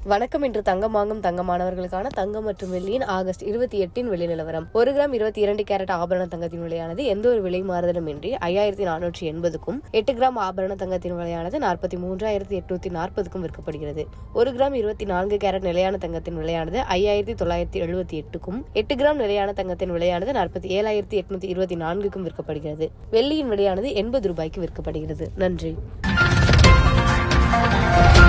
வணக்கம். இன்று தங்கம் வாங்கும் தங்கமானவர்களுக்கான தங்கம் மற்றும் வெள்ளியின் ஆகஸ்ட் 28 வெளி நிலவரம். 1 கிராம் 22 கேரட் ஆபரண தங்கத்தின் விலையானது எந்த ஒரு விலை மாறுதலும் இன்றி 5480க்கும், 8 கிராம் ஆபரண தங்கத்தின் விலையானது 43840க்கும் விற்கப்படுகிறது. 1 கிராம் 24 கேரட் நிலையான தங்கத்தின் விலையானது 5978க்கும், 8 கிராம் நிலையான தங்கத்தின் விலையானது 47824க்கும் விற்கப்படுகிறது. வெள்ளியின் விலையானது 80 ரூபாய்க்கு விற்கப்படுகிறது. நன்றி.